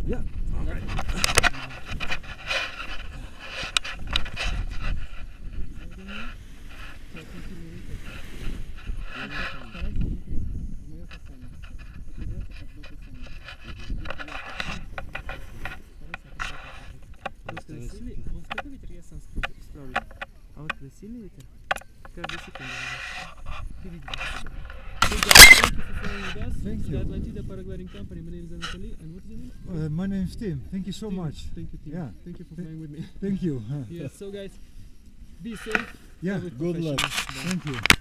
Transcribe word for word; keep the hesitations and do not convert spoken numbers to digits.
Yeah. All right. Красивый, вот такой ветер я сам справлюсь. А вот когда сильный ветер, каждую секунду. Ты видишь. Thank you. The Atlantida Paragliding Company. My name is Anatoly, and what is your name? Uh, my name is Tim. Thank you so Tim. much. Thank you, Tim. Yeah. Thank you for Th- flying with me. Thank you. Yeah. So guys, be safe. Yeah. Fly with Good luck. professionals. Bye. Thank you.